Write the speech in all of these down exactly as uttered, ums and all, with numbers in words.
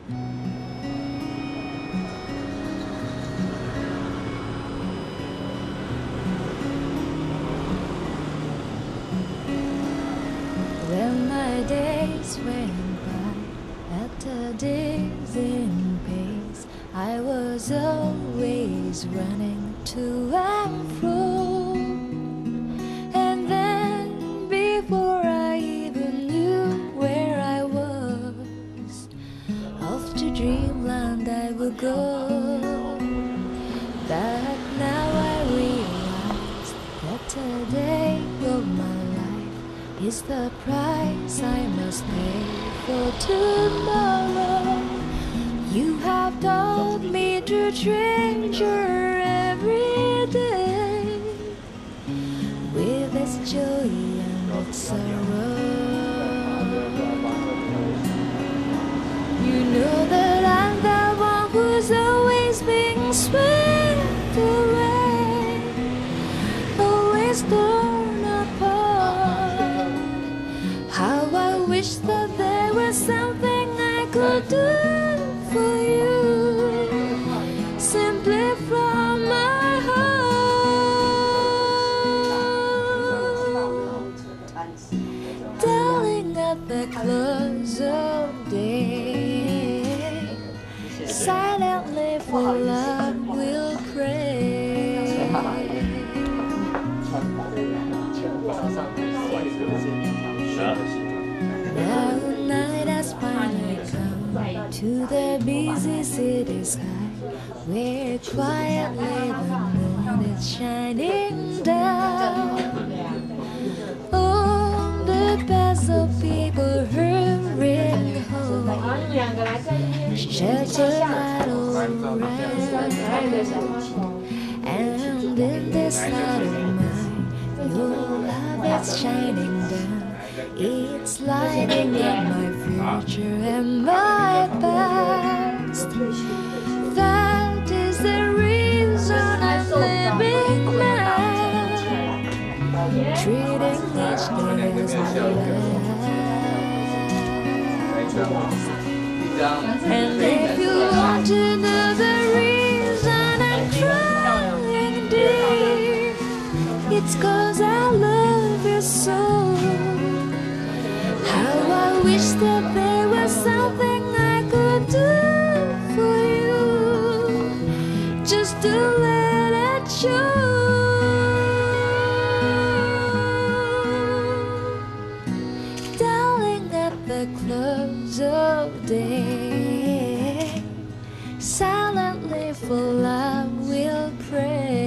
When my days went by at a dizzying pace, I was always running to and fro. And then, before I even knew where I was, off to dreamland I would go. But now I realize that today of my life is the price I must pay for tomorrow. You have taught me to treasure every day with its joy and its sorrow. You know that I'm the one who's always being swept away, always torn apart. How I wish that there was something I could do for you, simply from my heart. Darling, at the close of day, silently for love we'll pray. Now night has finally come to the busy city sky, where quietly the moon is shining down on the paths of people hurrying home, shelter light all around. And in this light of mine, your love is shining down. It's lighting up my future and my past. That is the reason I'm living now, treating each day as my last. And if you want to know the reason I'm crying, dear, it's 'cause I love you so. How I wish that there was something I could do for you, just to let it show. Darling, at the close of day, silently for love we'll pray.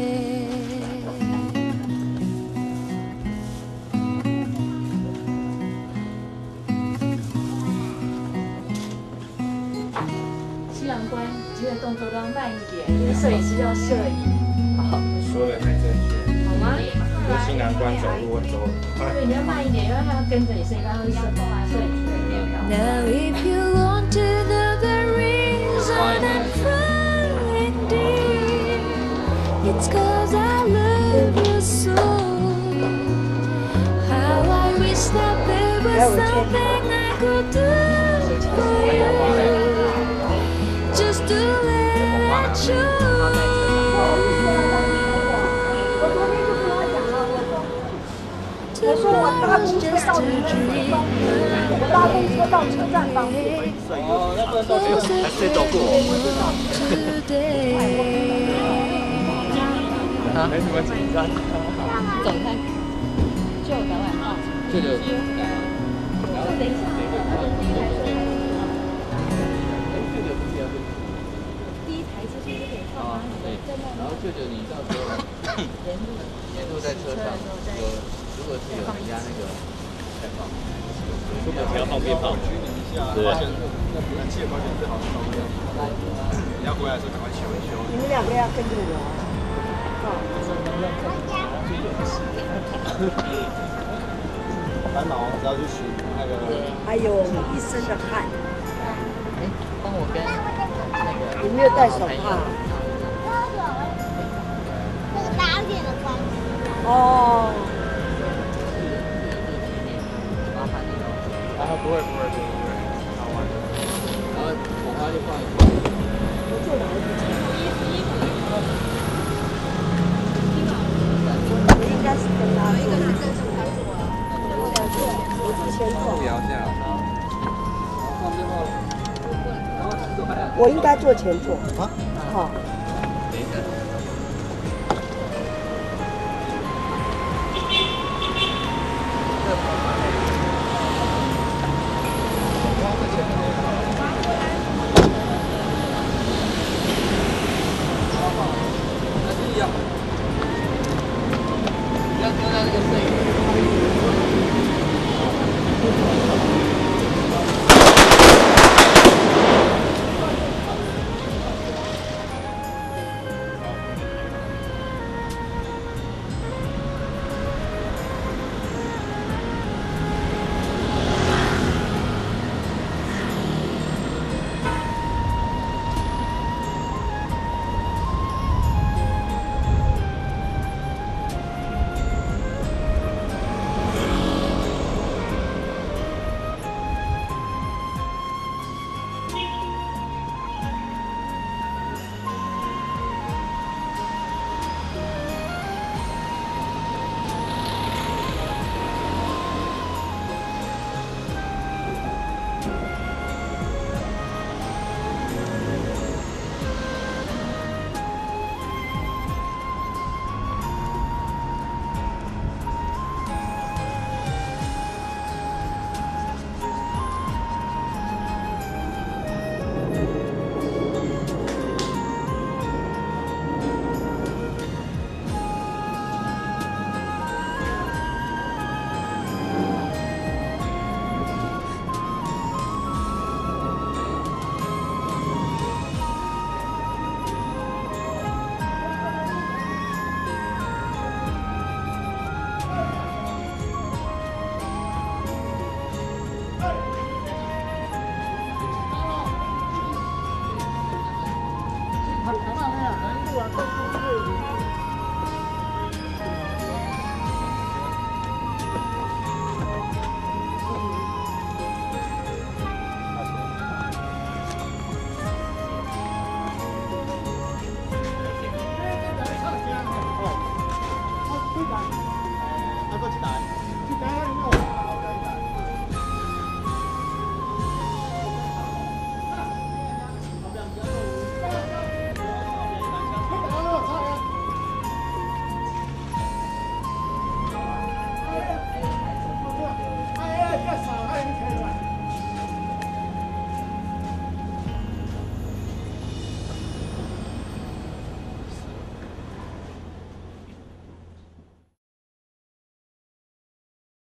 西洋观，记得动作都要慢一点，因为摄影师要摄影。好， 说的太正确。 好吗？ 如果新南关走路，我走快。 对，你要慢一点，因为他要跟着你摄影，他会摄摄影师。 Now if you want to know the reason I'm crying, dear, it's 'cause I love you so. How I wish that there was something I could do for you, just to let it show. To 我搭公车到你们地方，我搭公车到车站方面。 哦，那不能到这个，还是走过。啊，没什么紧张。 走开，就改外号。 这个。 等一下，第一台车是不是可以放吗？对。 然后舅舅，你到时候沿路沿路在车上有。如果是有人家那个再放，出门不要放鞭炮，对。那不然气的保险最好是放不了。你要回来的时候赶快修一修。 你们两个要跟着我。 烦恼只要去洗那个。 还有一身的汗。 哎，帮我跟那个。 有没有戴手套？ 那个大一点的关系。 哦。 不会不会不会不会，好玩。然后坐哪一个？我应该是跟他坐，一个是跟着他坐啊，我坐前座。我应该坐前座。啊？好。